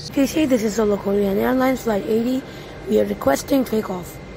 KC, this is Solo Korean Airlines Flight 80. We are requesting takeoff.